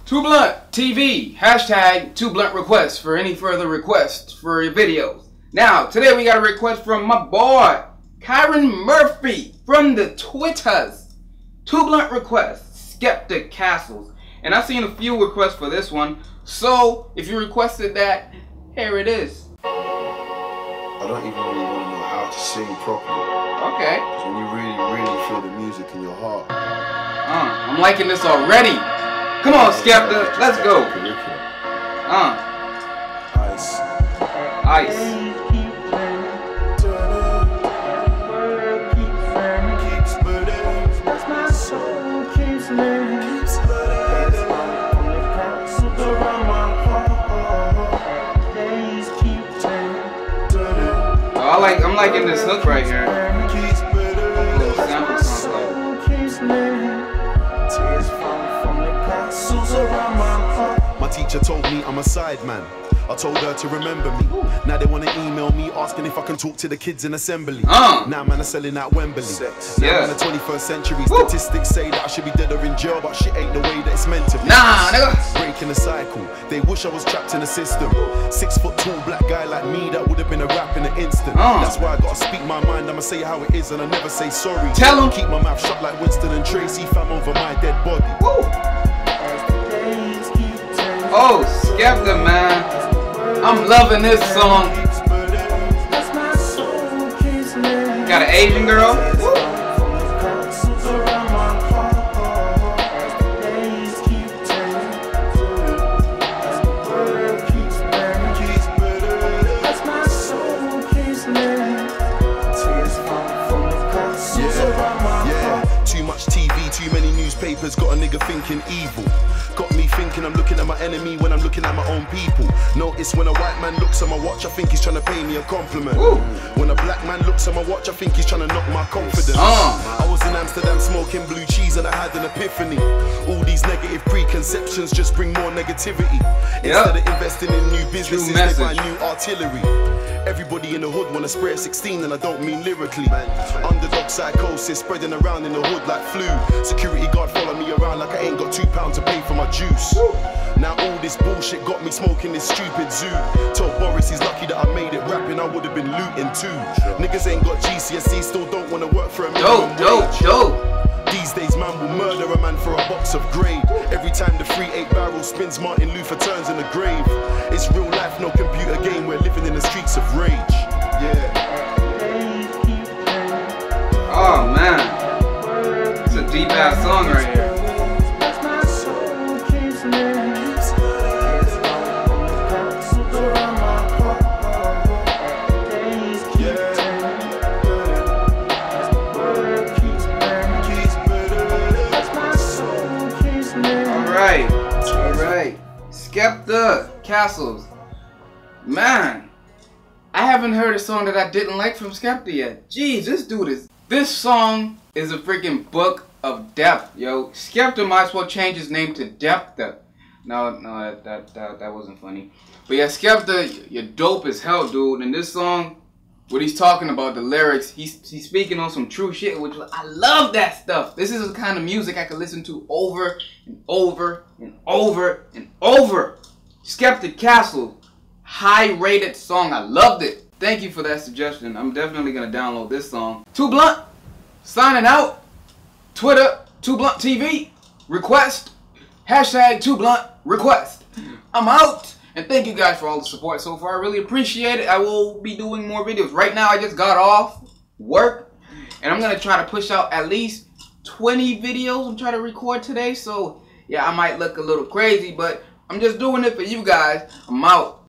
Too Blunt TV, hashtag Too Blunt requests for any further requests for your videos. Now, today we got a request from my boy, Kyron Murphy, from the Twitters. Too Blunt requests, Skepta Castles. And I've seen a few requests for this one, so if you requested that, here it is. I don't even really want to know how to sing properly. Okay. Because when you really feel the music in your heart. I'm liking this already. Come on, Skepta, let's go. Ice. Ice. I'm liking this hook right here. A little sample song. My teacher told me I'm a side man. I told her to remember me. Now they want to email me asking if I can talk to the kids in assembly. Now man are selling out Wembley. Now in the 21st century, statistics say that I should be dead or in jail, but shit ain't the way that it's meant to be. Nah, nigga. Breaking the cycle. They wish I was trapped in the system. 6 foot tall black guy like me, that would have been a rap in an instant. That's why I gotta speak my mind. I'ma say how it is and I never say sorry. Tell him. Keep my mouth shut like Winston and Tracy, fam over my dead body. Oh, Skepta, man. I'm loving this song. Got an Asian girl. Yeah. Too much TV, too many newspapers, got a nigga thinking evil. Got me thinking I'm looking at my enemy when I'm looking at my own people. Notice when a white man looks at my watch, I think he's trying to pay me a compliment. When a black man looks at my watch, I think he's trying to knock my confidence. I was in Amsterdam smoking blue cheese and I had an epiphany. All these negative preconceptions just bring more negativity. Instead of investing in new businesses, they buy new artillery. Everybody in the hood wanna spray a 16 and I don't mean lyrically. Underdog psychosis spreading around in the hood like flu. Security guard follow me around like I ain't got £2 to pay for my juice. Now all this bullshit got me smoking this stupid zoo. Told Boris he's lucky that I made it rapping, I would have been looting too. Niggas ain't got GCSE, still don't wanna work for a minimum wage. These days man will murder a man for a box of grade. Every time the 3-8 barrel spins, Martin Luther turns in the grave. It's real life, no computer game, we're living in the streets of rage. Yeah. Oh man, it's a deep ass song right here. Alright, Skepta Castles. Man, I haven't heard a song that I didn't like from Skepta yet. Jeez, this song is a freaking book of depth, yo. Skepta might as well change his name to Deptha. No, that wasn't funny. But yeah, Skepta, you're dope as hell, dude. And this song, what he's talking about, the lyrics, he's speaking on some true shit, which I love that stuff. This is the kind of music I could listen to over and over and over and over. Skepta Castles, high rated song. I loved it. Thank you for that suggestion. I'm definitely gonna download this song. Too Blunt, signing out. Twitter, Too Blunt TV, request, hashtag Too Blunt request. I'm out. And thank you guys for all the support so far. I really appreciate it. I will be doing more videos. Right now, I just got off work. And I'm going to try to push out at least 20 videos I'm trying to record today. So, yeah, I might look a little crazy. But I'm just doing it for you guys. I'm out.